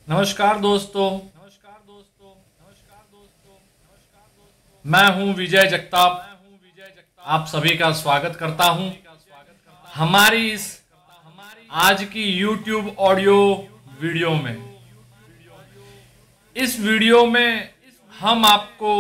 नमस्कार दोस्तों। मैं हूं विजय जगताप। आप सभी का स्वागत करता हूं हमारी इस आज की YouTube ऑडियो वीडियो में। इस वीडियो में हम आपको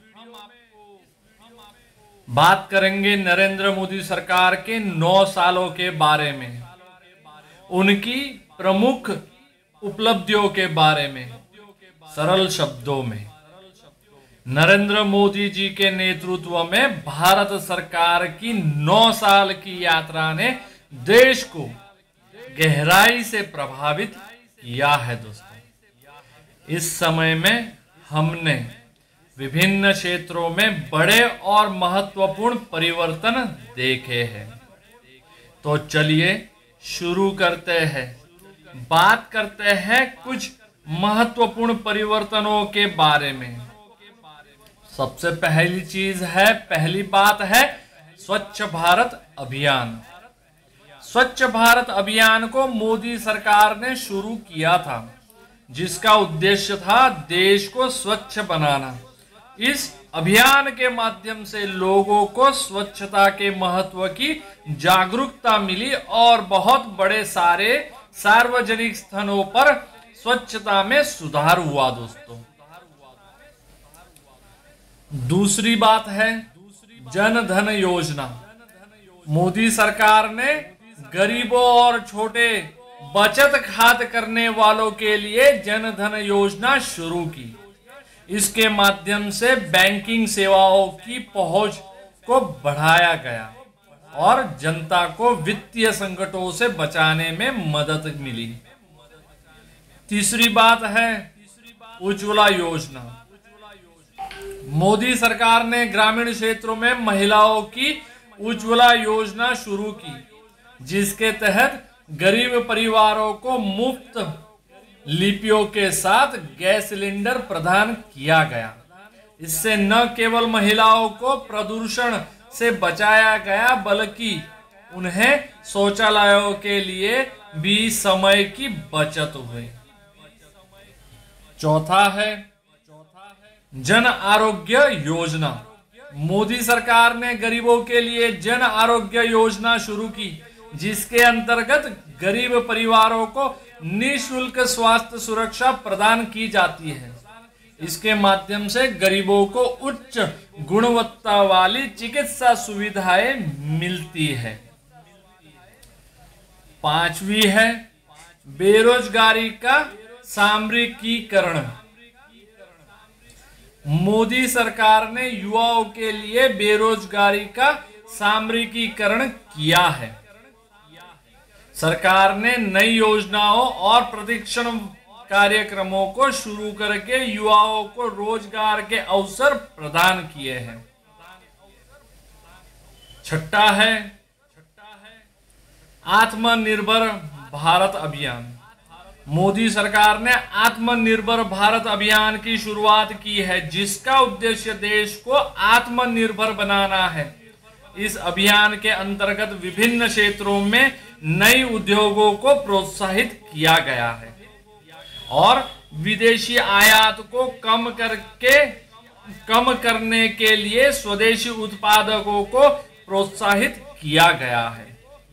बात करेंगे नरेंद्र मोदी सरकार के 9 सालों के बारे में, उनकी प्रमुख उपलब्धियों के बारे में। सरल शब्दों में, नरेंद्र मोदी जी के नेतृत्व में भारत सरकार की 9 साल की यात्रा ने देश को गहराई से प्रभावित किया है। दोस्तों, इस समय में हमने विभिन्न क्षेत्रों में बड़े और महत्वपूर्ण परिवर्तन देखे हैं। तो चलिए शुरू करते हैं। बात करते हैं कुछ महत्वपूर्ण परिवर्तनों के बारे में। सबसे पहली बात है स्वच्छ भारत अभियान। स्वच्छ भारत अभियान को मोदी सरकार ने शुरू किया था, जिसका उद्देश्य था देश को स्वच्छ बनाना। इस अभियान के माध्यम से लोगों को स्वच्छता के महत्व की जागरूकता मिली और बहुत बड़े सारे सार्वजनिक स्थानों पर स्वच्छता में सुधार हुआ। दोस्तों, दूसरी बात है जन धन योजना। मोदी सरकार ने गरीबों और छोटे बचत खाता करने वालों के लिए जन धन योजना शुरू की। इसके माध्यम से बैंकिंग सेवाओं की पहुंच को बढ़ाया गया और जनता को वित्तीय संकटों से बचाने में मदद मिली। तीसरी बात है उज्ज्वला योजना। मोदी सरकार ने ग्रामीण क्षेत्रों में महिलाओं की उज्ज्वला योजना शुरू की, जिसके तहत गरीब परिवारों को मुफ्त लिपियों के साथ गैस सिलेंडर प्रदान किया गया। इससे न केवल महिलाओं को प्रदूषण से बचाया गया, बल्कि उन्हें शौचालयों के लिए भी समय की बचत हुई। चौथा है जन आरोग्य योजना। मोदी सरकार ने गरीबों के लिए जन आरोग्य योजना शुरू की, जिसके अंतर्गत गरीब परिवारों को निःशुल्क स्वास्थ्य सुरक्षा प्रदान की जाती है। इसके माध्यम से गरीबों को उच्च गुणवत्ता वाली चिकित्सा सुविधाएं मिलती है। पांचवी है बेरोजगारी का सामरिकीकरण। मोदी सरकार ने युवाओं के लिए बेरोजगारी का सामरिकीकरण किया है। सरकार ने नई योजनाओं और प्रशिक्षण कार्यक्रमों को शुरू करके युवाओं को रोजगार के अवसर प्रदान किए हैं। छठा है आत्मनिर्भर भारत अभियान। मोदी सरकार ने आत्मनिर्भर भारत अभियान की शुरुआत की है, जिसका उद्देश्य देश को आत्मनिर्भर बनाना है। इस अभियान के अंतर्गत विभिन्न क्षेत्रों में नई उद्योगों को प्रोत्साहित किया गया है और विदेशी आयात को कम करने के लिए स्वदेशी उत्पादकों को प्रोत्साहित किया गया है।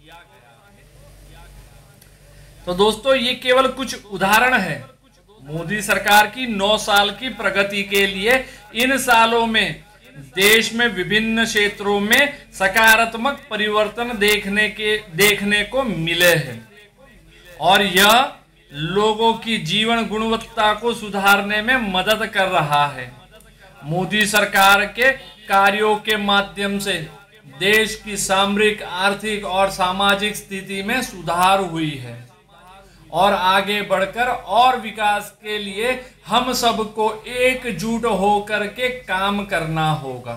तो दोस्तों, ये केवल कुछ उदाहरण है मोदी सरकार की 9 साल की प्रगति के लिए। इन सालों में देश में विभिन्न क्षेत्रों में सकारात्मक परिवर्तन देखने को मिले हैं और यह लोगों की जीवन गुणवत्ता को सुधारने में मदद कर रहा है। मोदी सरकार के कार्यों के माध्यम से देश की सामरिक, आर्थिक और सामाजिक स्थिति में सुधार हुई है और आगे बढ़कर और विकास के लिए हम सबको एकजुट होकर के काम करना होगा।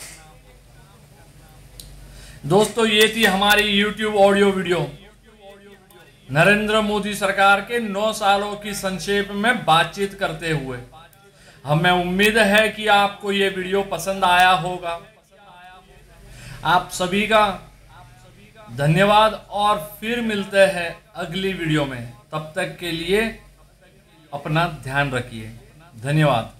दोस्तों, ये थी हमारी YouTube audio video Narendra Modi सरकार के 9 सालों की संक्षेप में बातचीत करते हुए। हमें उम्मीद है कि आपको ये वीडियो पसंद आया होगा। आप सभी का धन्यवाद और फिर मिलते हैं अगली वीडियो में। तब तक के लिए अपना ध्यान रखिए। धन्यवाद।